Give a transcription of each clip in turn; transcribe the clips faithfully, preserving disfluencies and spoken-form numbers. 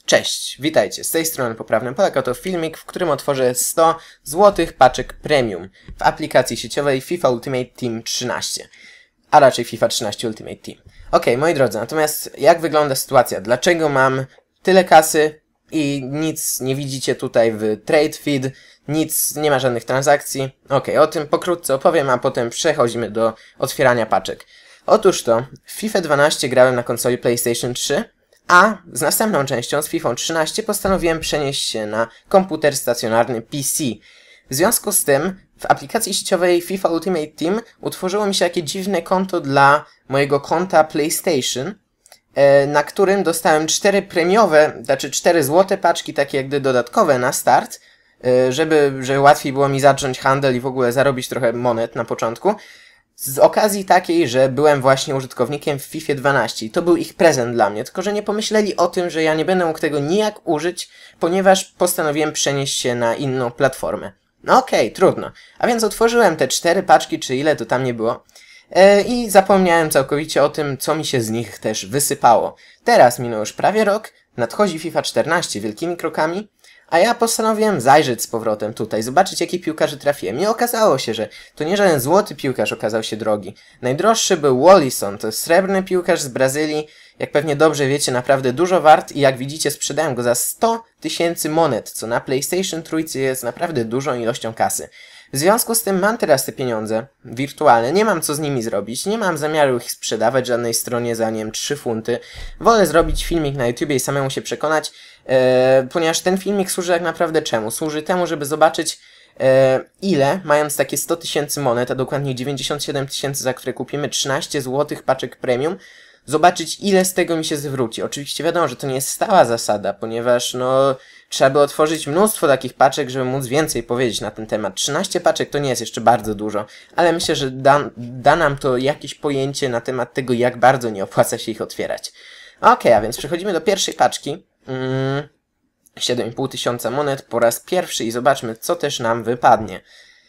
Cześć, witajcie, z tej strony Poprawny Polak, oto filmik, w którym otworzę sto złotych paczek premium w aplikacji sieciowej FIFA Ultimate Team trzynaście, a raczej FIFA trzynaście Ultimate Team. Ok, moi drodzy, natomiast jak wygląda sytuacja? Dlaczego mam tyle kasy i nic nie widzicie tutaj w trade feed, nic, nie ma żadnych transakcji? Ok, o tym pokrótce opowiem, a potem przechodzimy do otwierania paczek. Otóż to, w FIFA dwanaście grałem na konsoli PlayStation trzy, a z następną częścią, z FIFA trzynaście, postanowiłem przenieść się na komputer stacjonarny P C. W związku z tym w aplikacji sieciowej FIFA Ultimate Team utworzyło mi się takie dziwne konto dla mojego konta PlayStation, na którym dostałem cztery premiowe, znaczy cztery złote paczki, takie jakby dodatkowe na start, żeby, żeby łatwiej było mi zacząć handel i w ogóle zarobić trochę monet na początku. Z okazji takiej, że byłem właśnie użytkownikiem w FIFA dwanaście i to był ich prezent dla mnie, tylko że nie pomyśleli o tym, że ja nie będę mógł tego nijak użyć, ponieważ postanowiłem przenieść się na inną platformę. No okej, okay, trudno. A więc otworzyłem te cztery paczki, czy ile to tam nie było, yy, i zapomniałem całkowicie o tym, co mi się z nich też wysypało. Teraz minął już prawie rok, nadchodzi FIFA czternaście wielkimi krokami, a ja postanowiłem zajrzeć z powrotem tutaj, zobaczyć, jakie piłkarzy trafiłem. I okazało się, że to nie żaden złoty piłkarz okazał się drogi. Najdroższy był Wallison, to jest srebrny piłkarz z Brazylii. Jak pewnie dobrze wiecie, naprawdę dużo wart i jak widzicie, sprzedałem go za sto tysięcy monet, co na PlayStation trzy jest naprawdę dużą ilością kasy. W związku z tym mam teraz te pieniądze wirtualne, nie mam co z nimi zrobić, nie mam zamiaru ich sprzedawać żadnej stronie za, nie wiem, trzy funty. Wolę zrobić filmik na YouTubie i samemu się przekonać, e, ponieważ ten filmik służy tak naprawdę czemu? Służy temu, żeby zobaczyć, e, ile, mając takie sto tysięcy monet, a dokładnie dziewięćdziesiąt siedem tysięcy, za które kupimy trzynaście złotych paczek premium, zobaczyć, ile z tego mi się zwróci. Oczywiście wiadomo, że to nie jest stała zasada, ponieważ no trzeba by otworzyć mnóstwo takich paczek, żeby móc więcej powiedzieć na ten temat. trzynaście paczek to nie jest jeszcze bardzo dużo, ale myślę, że da, da nam to jakieś pojęcie na temat tego, jak bardzo nie opłaca się ich otwierać. Ok, a więc przechodzimy do pierwszej paczki. Mm, siedem i pół tysiąca monet po raz pierwszy i zobaczmy, co też nam wypadnie.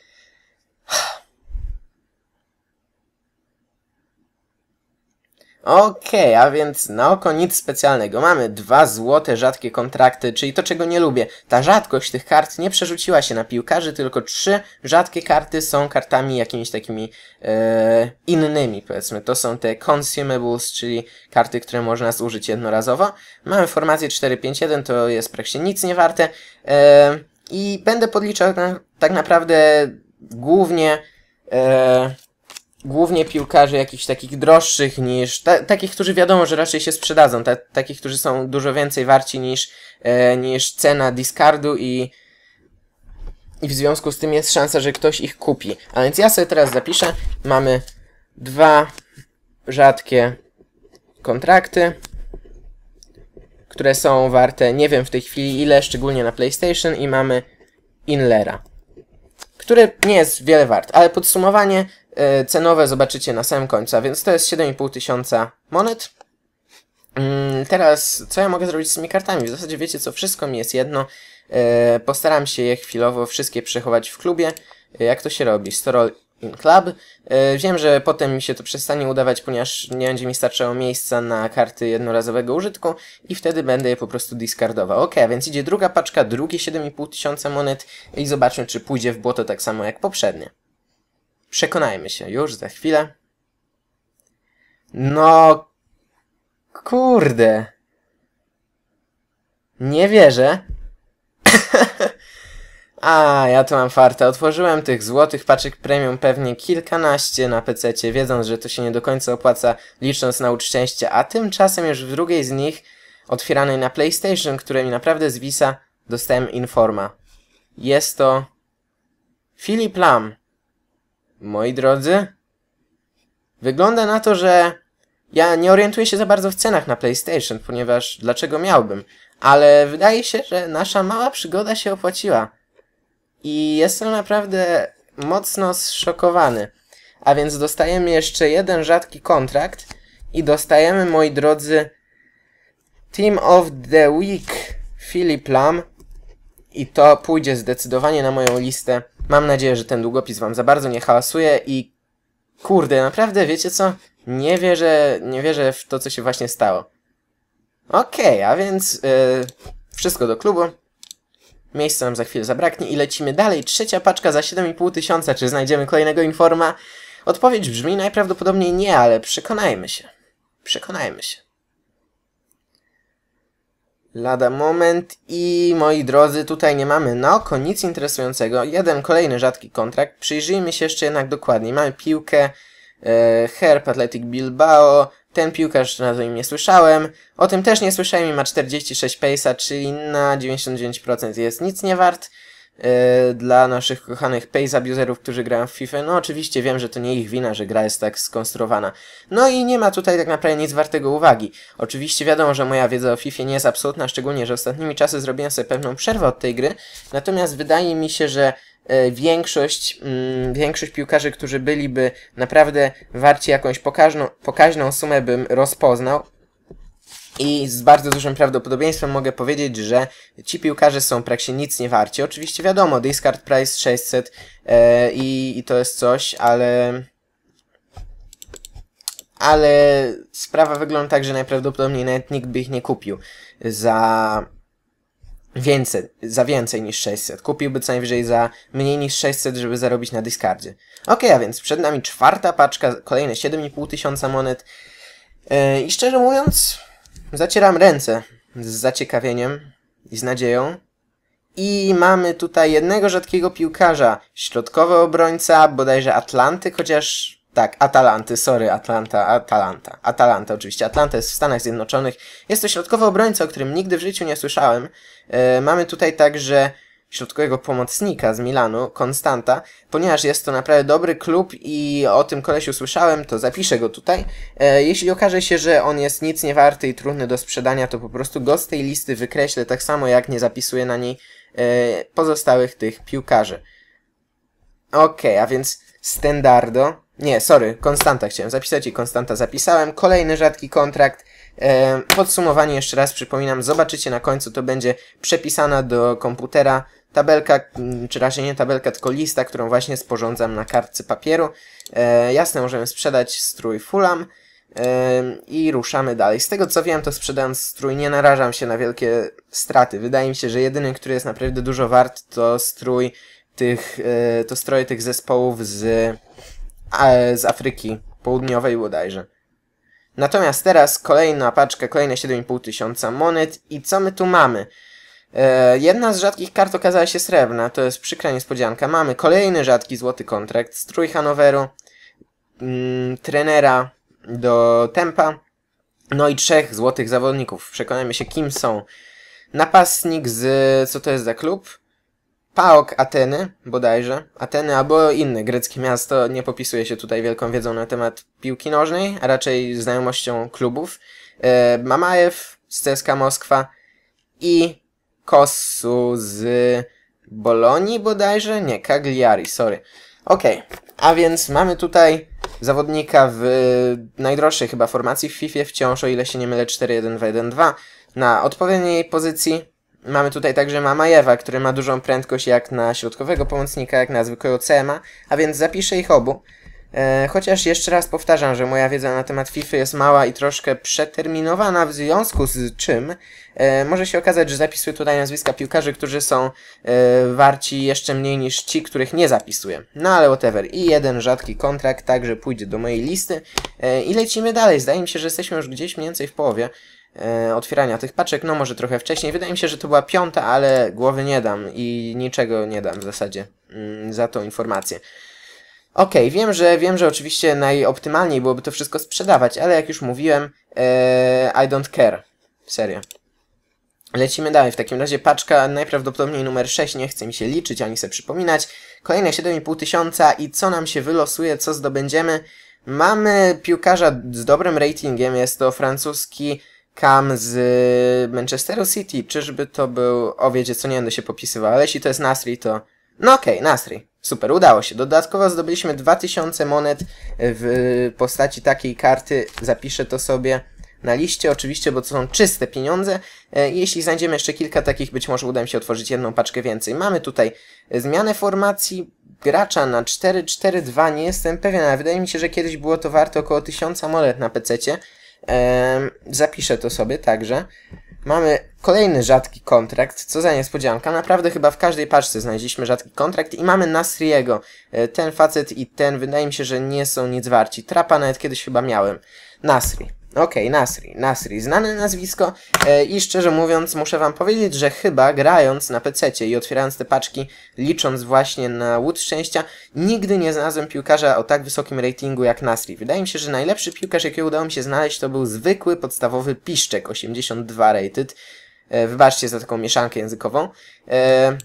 Okej, okay, a więc na oko nic specjalnego. Mamy dwa złote rzadkie kontrakty, czyli to, czego nie lubię. Ta rzadkość tych kart nie przerzuciła się na piłkarzy, tylko trzy rzadkie karty są kartami jakimiś takimi e, innymi, powiedzmy. To są te consumables, czyli karty, które można zużyć jednorazowo. Mamy formację cztery pięć jeden, to jest praktycznie nic nie warte. E, I będę podliczał na, tak naprawdę głównie... E, Głównie piłkarzy jakichś takich droższych niż... Ta, takich, którzy wiadomo, że raczej się sprzedadzą. Ta, takich, którzy są dużo więcej warci niż, e, niż cena discardu i... I w związku z tym jest szansa, że ktoś ich kupi. A więc ja sobie teraz zapiszę. Mamy dwa rzadkie kontrakty, które są warte, nie wiem w tej chwili ile, szczególnie na PlayStation, i mamy Inlera, który nie jest wiele wart, ale podsumowanie e, cenowe zobaczycie na samym końcu, a więc to jest siedem i pół tysiąca monet. Mm, teraz, co ja mogę zrobić z tymi kartami? W zasadzie wiecie co, wszystko mi jest jedno. E, postaram się je chwilowo wszystkie przechować w klubie. E, jak to się robi? Store in club. E, wiem, że potem mi się to przestanie udawać, ponieważ nie będzie mi starczało miejsca na karty jednorazowego użytku i wtedy będę je po prostu discardował. Ok, a więc idzie druga paczka, drugie siedem i pół tysiąca monet i zobaczmy, czy pójdzie w błoto tak samo jak poprzednie. Przekonajmy się już za chwilę. No... Kurde... Nie wierzę. A, ja tu mam farta. Otworzyłem tych złotych paczek premium pewnie kilkanaście na pececie, wiedząc, że to się nie do końca opłaca, licząc na łód szczęścia, a tymczasem już w drugiej z nich, otwieranej na PlayStation, które mi naprawdę zwisa, dostałem informa. Jest to... Philipp Lahm. Moi drodzy, wygląda na to, że ja nie orientuję się za bardzo w cenach na PlayStation, ponieważ dlaczego miałbym? Ale wydaje się, że nasza mała przygoda się opłaciła. I jestem naprawdę mocno zszokowany. A więc dostajemy jeszcze jeden rzadki kontrakt i dostajemy, moi drodzy, Team of the Week Philipp Lahm. I to pójdzie zdecydowanie na moją listę. Mam nadzieję, że ten długopis wam za bardzo nie hałasuje i... Kurde, naprawdę, wiecie co? Nie wierzę, nie wierzę w to, co się właśnie stało. Okej, okay, a więc yy, wszystko do klubu. Miejsca nam za chwilę zabraknie i lecimy dalej. Trzecia paczka za siedem i pół tysiąca. Czy znajdziemy kolejnego informa? Odpowiedź brzmi najprawdopodobniej nie, ale przekonajmy się. Przekonajmy się. Lada moment i moi drodzy, tutaj nie mamy na oko nic interesującego. Jeden kolejny rzadki kontrakt. Przyjrzyjmy się jeszcze jednak dokładniej. Mamy piłkę e, Herb Athletic Bilbao. Ten piłkarz na nim nie słyszałem. O tym też nie słyszałem i ma czterdzieści sześć pace'a, czyli na dziewięćdziesiąt dziewięć procent jest nic nie wart. Yy, dla naszych kochanych pace abuserów, którzy grają w FIFA. No oczywiście wiem, że to nie ich wina, że gra jest tak skonstruowana. No i nie ma tutaj tak naprawdę nic wartego uwagi. Oczywiście wiadomo, że moja wiedza o FIFA nie jest absolutna, szczególnie, że ostatnimi czasy zrobiłem sobie pewną przerwę od tej gry. Natomiast wydaje mi się, że yy, większość, yy, większość piłkarzy, którzy byliby naprawdę warci jakąś pokaźną, pokaźną sumę, bym rozpoznał. I z bardzo dużym prawdopodobieństwem mogę powiedzieć, że ci piłkarze są praktycznie nic nie warci. Oczywiście wiadomo, discard price sześćset e, i, i to jest coś, ale... Ale sprawa wygląda tak, że najprawdopodobniej nawet nikt by ich nie kupił za więcej, za więcej niż sześćset. Kupiłby co najwyżej za mniej niż sześćset, żeby zarobić na discardzie. Ok, a więc przed nami czwarta paczka, kolejne siedem i pół tysiąca monet. E, I szczerze mówiąc... Zacieram ręce z zaciekawieniem i z nadzieją. I mamy tutaj jednego rzadkiego piłkarza. Środkowy obrońca, bodajże Atlanty, chociaż... Tak, Atalanty, sorry, Atlanta, Atalanta. Atalanta oczywiście. Atlanta jest w Stanach Zjednoczonych. Jest to środkowy obrońca, o którym nigdy w życiu nie słyszałem. E, mamy tutaj także środkowego pomocnika z Milanu, Konstanta, ponieważ jest to naprawdę dobry klub i o tym kolesiu słyszałem, to zapiszę go tutaj. E, jeśli okaże się, że on jest nic nie warty i trudny do sprzedania, to po prostu go z tej listy wykreślę, tak samo jak nie zapisuję na niej e, pozostałych tych piłkarzy. Okej, okay, a więc Standardo, nie, sorry, Konstanta chciałem zapisać i Konstanta zapisałem. Kolejny rzadki kontrakt. E, podsumowanie jeszcze raz przypominam, zobaczycie na końcu, to będzie przepisana do komputera tabelka, czy raczej nie tabelka, tylko lista, którą właśnie sporządzam na kartce papieru. E, jasne, możemy sprzedać strój Fulham e, i ruszamy dalej. Z tego co wiem, to sprzedając strój nie narażam się na wielkie straty. Wydaje mi się, że jedyny, który jest naprawdę dużo wart, to strój tych, e, to stroje tych zespołów z, e, z Afryki Południowej bodajże. Natomiast teraz kolejna paczka, kolejne siedem i pół tysiąca monet i co my tu mamy? E, jedna z rzadkich kart okazała się srebrna, to jest przykra niespodzianka. Mamy kolejny rzadki złoty kontrakt, strój Hanoweru, mm, trenera do Tempa, no i trzech złotych zawodników. Przekonajmy się, kim są. Napastnik z... co to jest za klub? PAOK Ateny, bodajże. Ateny albo inne greckie miasto. Nie popisuje się tutaj wielką wiedzą na temat piłki nożnej, a raczej znajomością klubów. E, Mamajew z C S K A Moskwa i Kossu z Bolonii bodajże? Nie, Cagliari, sorry. Okej, okay. A więc mamy tutaj zawodnika w najdroższej chyba formacji w FIFA wciąż, o ile się nie mylę, cztery jeden dwa jeden dwa na odpowiedniej pozycji. Mamy tutaj także Mamajewa, który ma dużą prędkość jak na środkowego pomocnika, jak na zwykłego C M a, a więc zapiszę ich obu. E, chociaż jeszcze raz powtarzam, że moja wiedza na temat FIFA jest mała i troszkę przeterminowana, w związku z czym e, może się okazać, że zapisuję tutaj nazwiska piłkarzy, którzy są e, warci jeszcze mniej niż ci, których nie zapisuję. No ale whatever. I jeden rzadki kontrakt także pójdzie do mojej listy. E, I lecimy dalej. Zdaje mi się, że jesteśmy już gdzieś mniej więcej w połowie e, otwierania tych paczek. No może trochę wcześniej. Wydaje mi się, że to była piąta, ale głowy nie dam i niczego nie dam w zasadzie mm, za tą informację. Okej, okay, wiem, że wiem, że oczywiście najoptymalniej byłoby to wszystko sprzedawać, ale jak już mówiłem, ee, I don't care. Serio. Lecimy dalej. W takim razie paczka najprawdopodobniej numer sześć, nie chce mi się liczyć ani sobie przypominać. Kolejne siedem i pół tysiąca i co nam się wylosuje, co zdobędziemy? Mamy piłkarza z dobrym ratingiem, jest to francuski Cam z Manchesteru City. Czyżby to był... O, wiecie co, nie będę się popisywał, ale jeśli to jest Nasri, to... No okej, okay, Nasri. Super, udało się. Dodatkowo zdobyliśmy dwa tysiące monet w postaci takiej karty. Zapiszę to sobie na liście oczywiście, bo to są czyste pieniądze. Jeśli znajdziemy jeszcze kilka takich, być może uda mi się otworzyć jedną paczkę więcej. Mamy tutaj zmianę formacji gracza na cztery cztery dwa. Nie jestem pewien, ale wydaje mi się, że kiedyś było to warte około tysiąca monet na pececie. E, zapiszę to sobie także. Mamy kolejny rzadki kontrakt, co za niespodzianka. Naprawdę chyba w każdej paczce znaleźliśmy rzadki kontrakt i mamy Nasriego. E, ten facet i ten wydaje mi się, że nie są nic warci. Trapa nawet kiedyś chyba miałem. Nasri. Okej, okay, Nasri, Nasri, znane nazwisko e, i szczerze mówiąc muszę wam powiedzieć, że chyba grając na pececie i otwierając te paczki, licząc właśnie na łód szczęścia, nigdy nie znalazłem piłkarza o tak wysokim ratingu jak Nasri. Wydaje mi się, że najlepszy piłkarz, jakiego udało mi się znaleźć, to był zwykły, podstawowy Piszczek, osiemdziesiąt dwa rated. E, wybaczcie za taką mieszankę językową. E,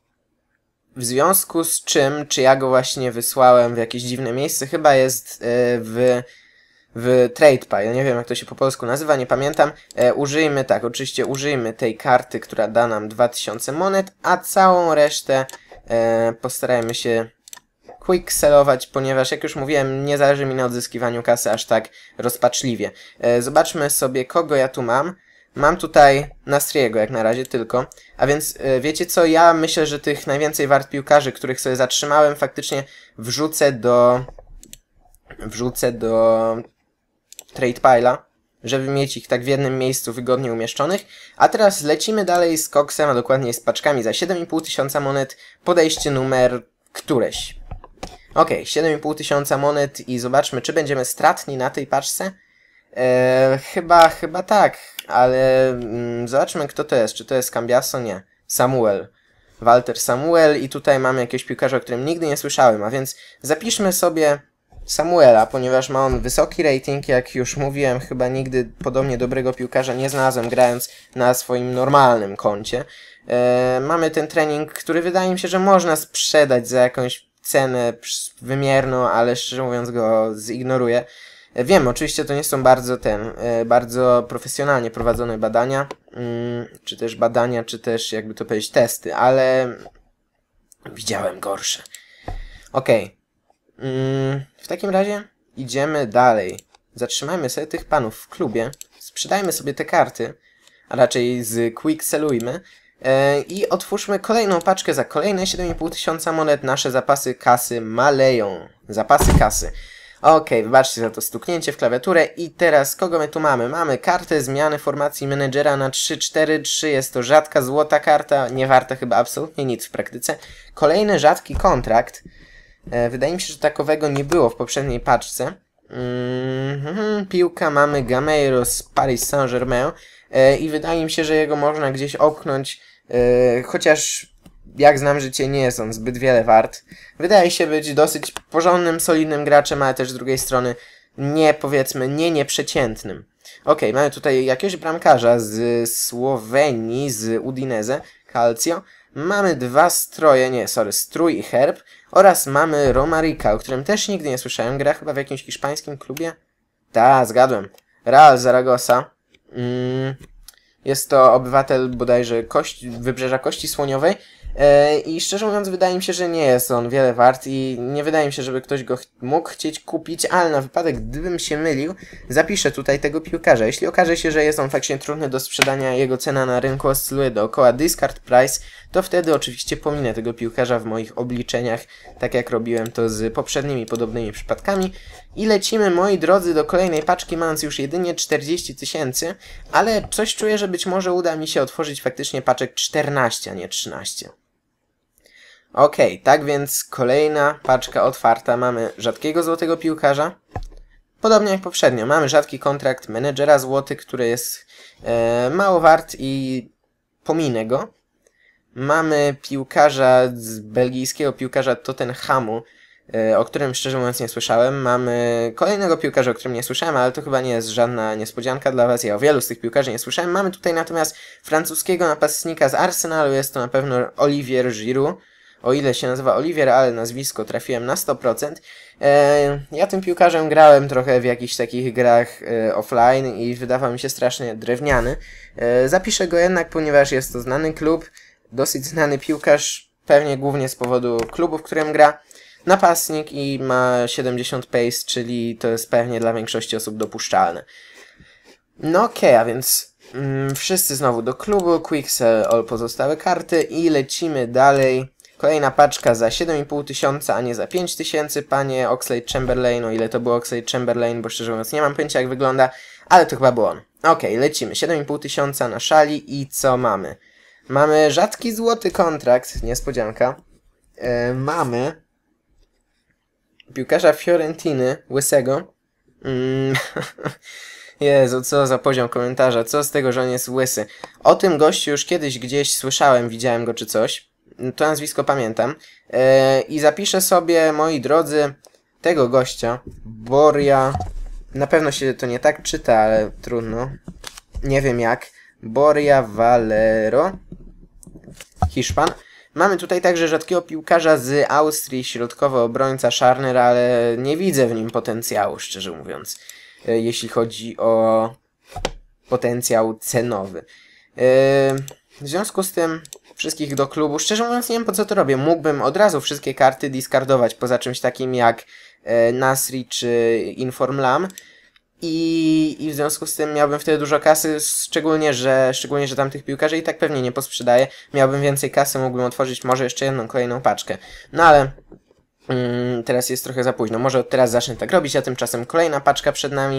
w związku z czym, czy ja go właśnie wysłałem w jakieś dziwne miejsce, chyba jest e, w... w TradePile, nie wiem jak to się po polsku nazywa, nie pamiętam. E, użyjmy, tak, oczywiście użyjmy tej karty, która da nam dwa tysiące monet, a całą resztę e, postarajmy się quick sellować, ponieważ jak już mówiłem, nie zależy mi na odzyskiwaniu kasy aż tak rozpaczliwie. E, zobaczmy sobie, kogo ja tu mam. Mam tutaj Nasriego jak na razie tylko, a więc e, wiecie co, ja myślę, że tych najwięcej wart piłkarzy, których sobie zatrzymałem, faktycznie wrzucę do... wrzucę do... TradePile'a, żeby mieć ich tak w jednym miejscu wygodnie umieszczonych. A teraz lecimy dalej z koksem, a dokładnie z paczkami za siedem i pół tysiąca monet. Podejście numer któreś. Ok, siedem i pół tysiąca monet i zobaczmy, czy będziemy stratni na tej paczce. Eee, chyba, chyba tak, ale mm, zobaczmy, kto to jest. Czy to jest Cambiaso? Nie. Samuel. Walter Samuel i tutaj mamy jakiegoś piłkarza, o którym nigdy nie słyszałem, a więc zapiszmy sobie Samuela, ponieważ ma on wysoki rating, jak już mówiłem, chyba nigdy podobnie dobrego piłkarza nie znalazłem grając na swoim normalnym koncie. E, mamy ten trening, który wydaje mi się, że można sprzedać za jakąś cenę wymierną, ale szczerze mówiąc go zignoruję. E, wiem, oczywiście to nie są bardzo ten, e, bardzo profesjonalnie prowadzone badania, mm, czy też badania, czy też jakby to powiedzieć testy, ale widziałem gorsze. Okej. Okay. W takim razie idziemy dalej. Zatrzymajmy sobie tych panów w klubie. Sprzedajmy sobie te karty, a raczej z quick sellujmy. Yy, I otwórzmy kolejną paczkę za kolejne siedem i pół tysiąca monet. Nasze zapasy kasy maleją. Zapasy kasy. Okej, wybaczcie za to stuknięcie w klawiaturę. I teraz kogo my tu mamy? Mamy kartę zmiany formacji menedżera na trzy cztery trzy. Jest to rzadka złota karta. Nie warta chyba absolutnie nic w praktyce. Kolejny rzadki kontrakt. Wydaje mi się, że takowego nie było w poprzedniej paczce. Mm-hmm. Piłka mamy Gameiro z Paris Saint-Germain e, i wydaje mi się, że jego można gdzieś opchnąć, e, chociaż jak znam życie nie jest on zbyt wiele wart. Wydaje się być dosyć porządnym, solidnym graczem, ale też z drugiej strony nie, powiedzmy, nie nieprzeciętnym. Ok, mamy tutaj jakiegoś bramkarza z Słowenii, z Udinese, Calcio. Mamy dwa stroje, nie, sorry, strój i herb. Oraz mamy Romarika, o którym też nigdy nie słyszałem. Gra chyba w jakimś hiszpańskim klubie. Tak, zgadłem. Real Zaragoza. Mm, jest to obywatel bodajże kości, Wybrzeża Kości Słoniowej. E, I szczerze mówiąc wydaje mi się, że nie jest on wiele wart i nie wydaje mi się, żeby ktoś go ch mógł chcieć kupić, ale na wypadek gdybym się mylił, zapiszę tutaj tego piłkarza. Jeśli okaże się, że jest on faktycznie trudny do sprzedania, jego cena na rynku oscyluje dookoła discard price, to wtedy oczywiście pominę tego piłkarza w moich obliczeniach, tak jak robiłem to z poprzednimi podobnymi przypadkami. I lecimy, moi drodzy, do kolejnej paczki, mając już jedynie czterdzieści tysięcy, ale coś czuję, że być może uda mi się otworzyć faktycznie paczek czternaście, a nie trzynaście. Okej, okay, tak więc kolejna paczka otwarta. Mamy rzadkiego złotego piłkarza. Podobnie jak poprzednio. Mamy rzadki kontrakt menedżera złoty, który jest e, mało wart i pominę go. Mamy piłkarza z belgijskiego piłkarza Tottenhamu, e, o którym szczerze mówiąc nie słyszałem. Mamy kolejnego piłkarza, o którym nie słyszałem, ale to chyba nie jest żadna niespodzianka dla was. Ja o wielu z tych piłkarzy nie słyszałem. Mamy tutaj natomiast francuskiego napastnika z Arsenalu. Jest to na pewno Olivier Giroud. O ile się nazywa Olivier, ale nazwisko trafiłem na sto procent. E, ja tym piłkarzem grałem trochę w jakichś takich grach e, offline i wydawał mi się strasznie drewniany. E, zapiszę go jednak, ponieważ jest to znany klub, dosyć znany piłkarz, pewnie głównie z powodu klubu, w którym gra. Napastnik i ma siedemdziesiąt pace, czyli to jest pewnie dla większości osób dopuszczalne. No okej, okay, a więc mm, wszyscy znowu do klubu, quick sell all pozostałe karty i lecimy dalej. Kolejna paczka za siedem i pół tysiąca, a nie za pięć tysięcy, panie Oxlade-Chamberlain, o ile to był Oxlade-Chamberlain, bo szczerze mówiąc nie mam pojęcia jak wygląda, ale to chyba był on. Okej, okay, lecimy, siedem i pół tysiąca na szali i co mamy? Mamy rzadki złoty kontrakt, niespodzianka. Yy, mamy piłkarza Fiorentiny, łysego. Mm. Jezu, co za poziom komentarza, co z tego, że on jest łysy. O tym gościu już kiedyś gdzieś słyszałem, widziałem go czy coś. To nazwisko pamiętam. Yy, I zapiszę sobie, moi drodzy, tego gościa. Boria. Na pewno się to nie tak czyta, ale trudno. Nie wiem jak. Boria Valero. Hiszpan. Mamy tutaj także rzadkiego piłkarza z Austrii, środkowy obrońca Scharner, ale nie widzę w nim potencjału, szczerze mówiąc. Yy, jeśli chodzi o potencjał cenowy. Yy, w związku z tym wszystkich do klubu. Szczerze mówiąc nie wiem po co to robię. Mógłbym od razu wszystkie karty discardować poza czymś takim jak e, Nasri czy Informlam. I, I w związku z tym miałbym wtedy dużo kasy, szczególnie że, szczególnie, że tamtych piłkarzy i tak pewnie nie posprzedaję. Miałbym więcej kasy, mógłbym otworzyć może jeszcze jedną kolejną paczkę. No ale mm, teraz jest trochę za późno. Może od teraz zacznę tak robić, a tymczasem kolejna paczka przed nami.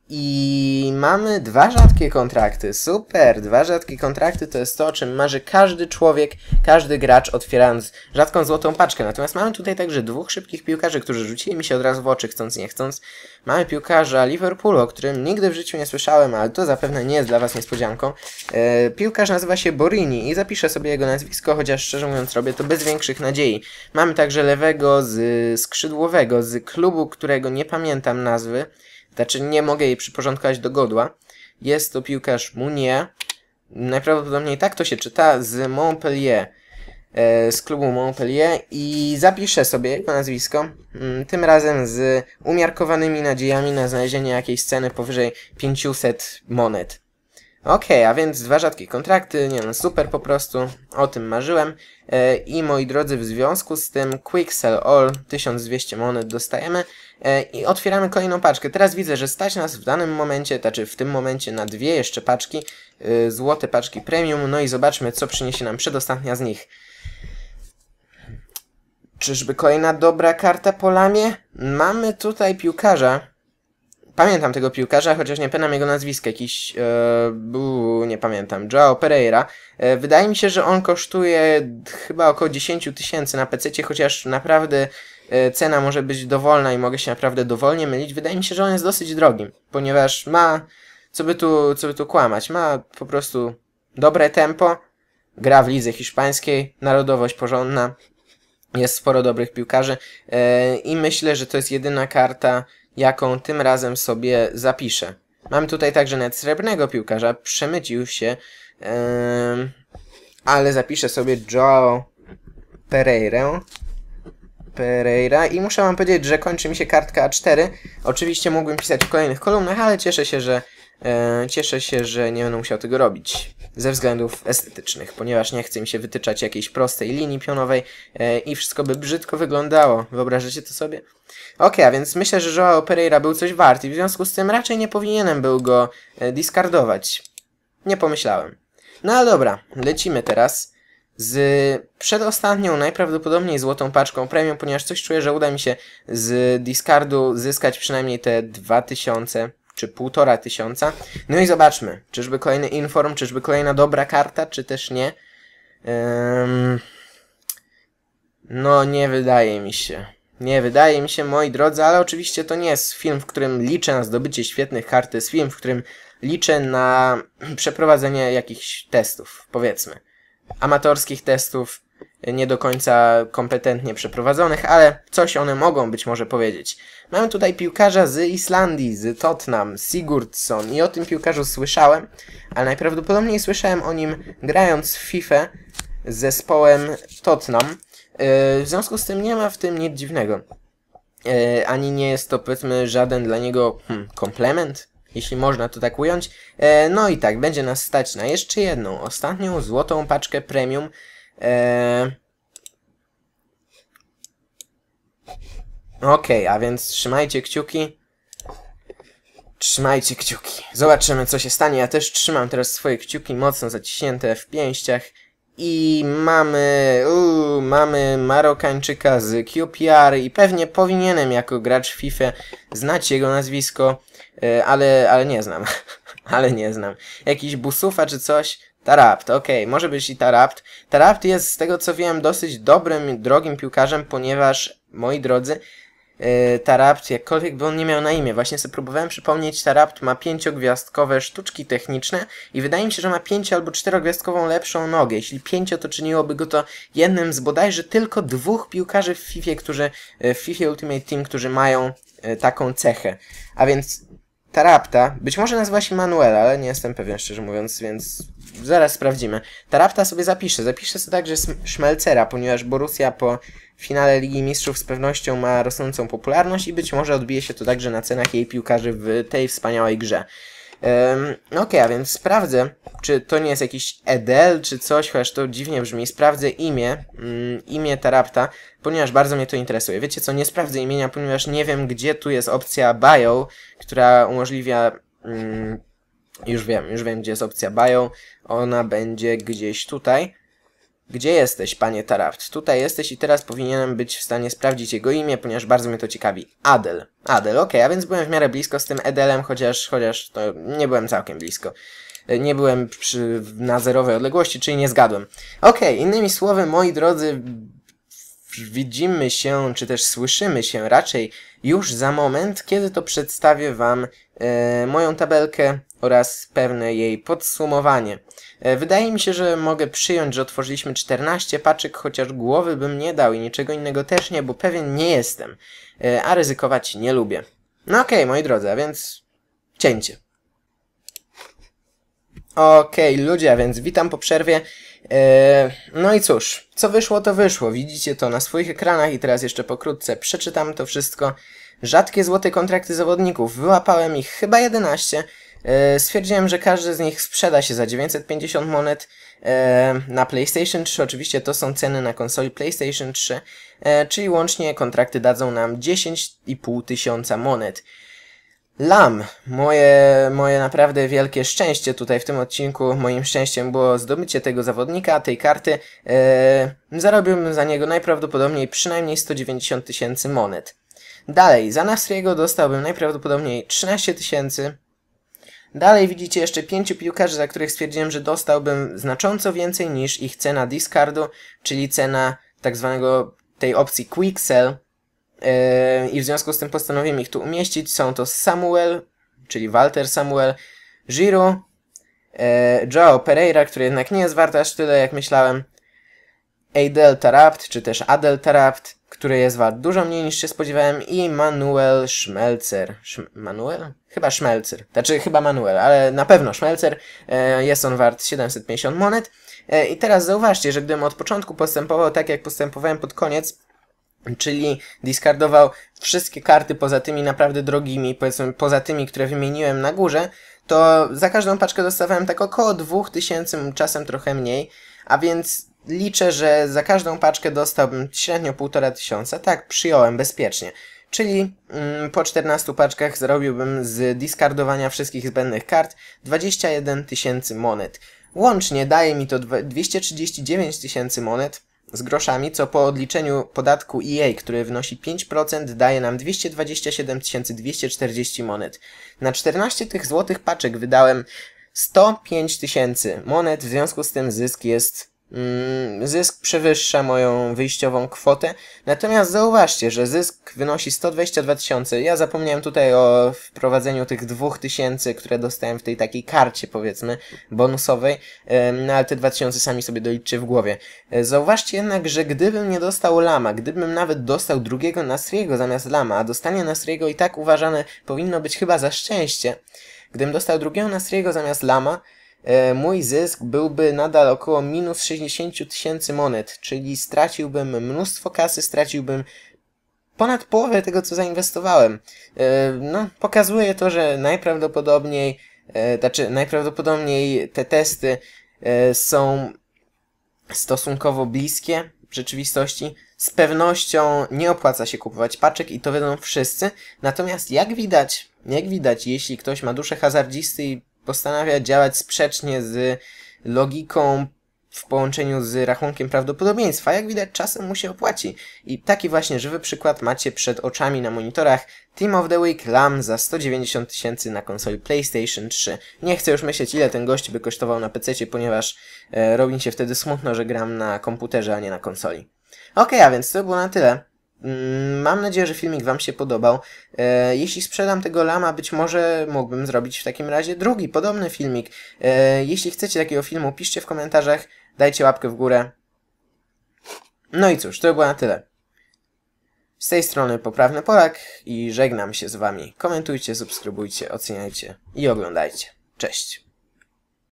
I mamy dwa rzadkie kontrakty. Super! Dwa rzadkie kontrakty to jest to, o czym marzy każdy człowiek, każdy gracz otwierając rzadką złotą paczkę. Natomiast mamy tutaj także dwóch szybkich piłkarzy, którzy rzucili mi się od razu w oczy, chcąc nie chcąc. Mamy piłkarza Liverpoolu, o którym nigdy w życiu nie słyszałem, ale to zapewne nie jest dla was niespodzianką. E, piłkarz nazywa się Borini i zapiszę sobie jego nazwisko, chociaż szczerze mówiąc robię to bez większych nadziei. Mamy także lewego z skrzydłowego, z klubu, którego nie pamiętam nazwy. Znaczy nie mogę jej przyporządkować do godła. Jest to piłkarz Mounier. Najprawdopodobniej tak to się czyta, z Montpellier. E, z klubu Montpellier. I zapiszę sobie jego nazwisko. M, tym razem z umiarkowanymi nadziejami na znalezienie jakiejś ceny powyżej pięćset monet. Okej, okay, a więc dwa rzadkie kontrakty, nie no, super po prostu, o tym marzyłem. E, I moi drodzy, w związku z tym Quick Sell All, tysiąc dwieście monet dostajemy e, i otwieramy kolejną paczkę. Teraz widzę, że stać nas w danym momencie, znaczy w tym momencie na dwie jeszcze paczki, e, złote paczki premium, no i zobaczmy co przyniesie nam przedostatnia z nich. Czyżby kolejna dobra karta po lamie? Mamy tutaj piłkarza. Pamiętam tego piłkarza, chociaż nie pamiętam jego nazwiska, jakiś, e, buu, nie pamiętam, Joao Pereira. E, wydaje mi się, że on kosztuje chyba około dziesięć tysięcy na pececie, chociaż naprawdę e, cena może być dowolna i mogę się naprawdę dowolnie mylić. Wydaje mi się, że on jest dosyć drogi, ponieważ ma, co by tu, co by tu kłamać, ma po prostu dobre tempo, gra w lidze hiszpańskiej, narodowość porządna, jest sporo dobrych piłkarzy e, i myślę, że to jest jedyna karta, jaką tym razem sobie zapiszę. Mam tutaj także nawet srebrnego piłkarza, przemycił się, yy, ale zapiszę sobie Joao Pereira. Pereira i muszę wam powiedzieć, że kończy mi się kartka A cztery. Oczywiście mógłbym pisać w kolejnych kolumnach, ale cieszę się, że yy, cieszę się, że nie będę musiał tego robić ze względów estetycznych, ponieważ nie chcę mi się wytyczać jakiejś prostej linii pionowej yy, i wszystko by brzydko wyglądało. Wyobrażacie to sobie? Ok, a więc myślę, że Joao Pereira był coś wart i w związku z tym raczej nie powinienem był go e, discardować. Nie pomyślałem. No ale dobra, lecimy teraz z przedostatnią, najprawdopodobniej złotą paczką premium, ponieważ coś czuję, że uda mi się z discardu zyskać przynajmniej te dwa tysiące czy półtora tysiąca. No i zobaczmy, czyżby kolejny inform, czyżby kolejna dobra karta, czy też nie. Um, no nie wydaje mi się. Nie wydaje mi się, moi drodzy, ale oczywiście to nie jest film, w którym liczę na zdobycie świetnych kart, to jest film, w którym liczę na przeprowadzenie jakichś testów, powiedzmy. Amatorskich testów, nie do końca kompetentnie przeprowadzonych, ale coś one mogą być może powiedzieć. Mamy tutaj piłkarza z Islandii, z Tottenham, Sigurdsson i o tym piłkarzu słyszałem, ale najprawdopodobniej słyszałem o nim grając w FIFA z zespołem Tottenham. W związku z tym nie ma w tym nic dziwnego. E, ani nie jest to, powiedzmy, żaden dla niego hmm, komplement, jeśli można to tak ująć. E, no i tak, będzie nas stać na jeszcze jedną, ostatnią złotą paczkę premium. E... Okej, okay, a więc trzymajcie kciuki. Trzymajcie kciuki. Zobaczymy, co się stanie. Ja też trzymam teraz swoje kciuki mocno zaciśnięte w pięściach. I mamy, uu, mamy Marokańczyka z Q P R i pewnie powinienem jako gracz FIFA znać jego nazwisko, yy, ale, ale nie znam. ale nie znam. Jakiś Busufa czy coś? Tarapt, okej, okay, może być i Tarapt. Tarapt jest, z tego co wiem, dosyć dobrym, drogim piłkarzem, ponieważ, moi drodzy, Yy, Tarapt, jakkolwiek by on nie miał na imię, właśnie sobie próbowałem przypomnieć, Tarapt ma pięciogwiazdkowe sztuczki techniczne i wydaje mi się, że ma pięcio- albo czterogwiazdkową lepszą nogę. Jeśli pięcio, to czyniłoby go to jednym z bodajże tylko dwóch piłkarzy w FIFA, którzy, w FIFA Ultimate Team, którzy mają yy, taką cechę. A więc Tarapta, być może nazywa się Manuel, ale nie jestem pewien, szczerze mówiąc, więc zaraz sprawdzimy. Tarapta sobie zapiszę, zapiszę sobie także Szmelcera, ponieważ Borussia po finale Ligi Mistrzów z pewnością ma rosnącą popularność i być może odbije się to także na cenach jej piłkarzy w tej wspaniałej grze. Um, Okej, okay, a więc sprawdzę, czy to nie jest jakiś Edel, czy coś, chociaż to dziwnie brzmi. Sprawdzę imię, mm, imię Tarapta, ponieważ bardzo mnie to interesuje. Wiecie co, nie sprawdzę imienia, ponieważ nie wiem, gdzie tu jest opcja Bio, która umożliwia... Mm, już wiem, już wiem, gdzie jest opcja Bio. Ona będzie gdzieś tutaj. Gdzie jesteś, panie Tarapt? Tutaj jesteś i teraz powinienem być w stanie sprawdzić jego imię, ponieważ bardzo mnie to ciekawi. Adel. Adel, okej, okay, a więc byłem w miarę blisko z tym Edelem, chociaż, chociaż to nie byłem całkiem blisko. Nie byłem przy, na zerowej odległości, czyli nie zgadłem. Okej, okay, innymi słowy, moi drodzy, widzimy się, czy też słyszymy się raczej już za moment, kiedy to przedstawię wam e, moją tabelkę oraz pewne jej podsumowanie. E, wydaje mi się, że mogę przyjąć, że otworzyliśmy czternaście paczek, chociaż głowy bym nie dał i niczego innego też nie, bo pewien nie jestem, e, a ryzykować nie lubię. No okej, okay, moi drodzy, a więc cięcie. Okej, okay, ludzie, a więc witam po przerwie. Eee, no i cóż, co wyszło, to wyszło. Widzicie to na swoich ekranach i teraz jeszcze pokrótce przeczytam to wszystko. Rzadkie złote kontrakty zawodników. Wyłapałem ich chyba jedenaście. Eee, stwierdziłem, że każdy z nich sprzeda się za dziewięćset pięćdziesiąt monet. Eee, na PlayStation trzy, oczywiście to są ceny na konsoli PlayStation trzy, eee, czyli łącznie kontrakty dadzą nam dziesięć i pół tysiąca monet. Lam, moje, moje naprawdę wielkie szczęście tutaj w tym odcinku, moim szczęściem było zdobycie tego zawodnika, tej karty. Eee, zarobiłbym za niego najprawdopodobniej przynajmniej sto dziewięćdziesiąt tysięcy monet. Dalej, za Nasriego dostałbym najprawdopodobniej trzynaście tysięcy. Dalej widzicie jeszcze pięciu piłkarzy, za których stwierdziłem, że dostałbym znacząco więcej niż ich cena discardu, czyli cena tak zwanego tej opcji quick sell. Yy, I w związku z tym postanowiłem ich tu umieścić. Są to Samuel, czyli Walter Samuel, Giroud, yy, Joao Pereira, który jednak nie jest wart aż tyle jak myślałem, Adel Tarapt, czy też Adel Tarapt, który jest wart dużo mniej niż się spodziewałem, i Manuel Schmelzer. Sz Manuel? Chyba Schmelzer. Znaczy chyba Manuel, ale na pewno Schmelzer. Yy, jest on wart siedemset pięćdziesiąt monet. Yy, I teraz zauważcie, że gdybym od początku postępował tak jak postępowałem pod koniec, czyli discardował wszystkie karty poza tymi naprawdę drogimi, powiedzmy poza tymi, które wymieniłem na górze, to za każdą paczkę dostawałem tak około dwóch tysięcy, czasem trochę mniej, a więc liczę, że za każdą paczkę dostałbym średnio półtora tysiąca, tak przyjąłem bezpiecznie. Czyli mm, po czternastu paczkach zarobiłbym z discardowania wszystkich zbędnych kart dwadzieścia jeden tysięcy monet. Łącznie daje mi to dwieście trzydzieści dziewięć tysięcy monet z groszami, co po odliczeniu podatku E A, który wynosi pięć procent, daje nam dwieście dwadzieścia siedem tysięcy dwieście czterdzieści monet. Na czternaście tych złotych paczek wydałem sto pięć tysięcy monet, w związku z tym zysk jest... Mm, zysk przewyższa moją wyjściową kwotę, natomiast zauważcie, że zysk wynosi sto dwadzieścia dwa tysiące. Ja zapomniałem tutaj o wprowadzeniu tych dwóch tysięcy, które dostałem w tej takiej karcie, powiedzmy, bonusowej, no ale te dwa tysiące sami sobie doliczcie w głowie. Zauważcie jednak, że gdybym nie dostał Lama, gdybym nawet dostał drugiego Nasriego zamiast Lama, a dostanie Nasriego i tak uważane powinno być chyba za szczęście, gdybym dostał drugiego Nasriego zamiast Lama, mój zysk byłby nadal około minus sześćdziesiąt tysięcy monet, czyli straciłbym mnóstwo kasy, straciłbym ponad połowę tego, co zainwestowałem. No, pokazuje to, że najprawdopodobniej, znaczy najprawdopodobniej te testy są stosunkowo bliskie w rzeczywistości. Z pewnością nie opłaca się kupować paczek i to wiedzą wszyscy, natomiast jak widać, jak widać, jeśli ktoś ma duszę hazardzisty i postanawia działać sprzecznie z logiką w połączeniu z rachunkiem prawdopodobieństwa, jak widać, czasem mu się opłaci. I taki właśnie żywy przykład macie przed oczami na monitorach. Team of the Week Lam za sto dziewięćdziesiąt tysięcy na konsoli PlayStation trzy. Nie chcę już myśleć, ile ten gość by kosztował na pececie, ponieważ e, robi mi się wtedy smutno, że gram na komputerze, a nie na konsoli. Okej, a więc to było na tyle. Mam nadzieję, że filmik wam się podobał. E, jeśli sprzedam tego lama, być może mógłbym zrobić w takim razie drugi, podobny filmik. E, jeśli chcecie takiego filmu, piszcie w komentarzach, dajcie łapkę w górę. No i cóż, to było na tyle. Z tej strony Poprawny Polak i żegnam się z wami. Komentujcie, subskrybujcie, oceniajcie i oglądajcie. Cześć!